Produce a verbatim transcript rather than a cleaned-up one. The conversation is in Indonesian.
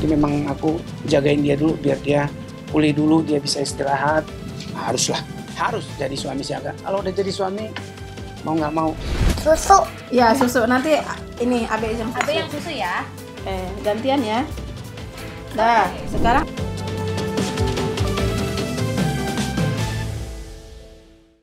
Jadi memang aku jagain dia dulu biar dia pulih dulu, dia bisa istirahat. Haruslah, harus jadi suami siaga. Kalau udah jadi suami, mau nggak mau. Susu. Ya, susu. Nanti ini Abe yang susu. Abe yang susu ya. Eh, gantian ya. Dah, sekarang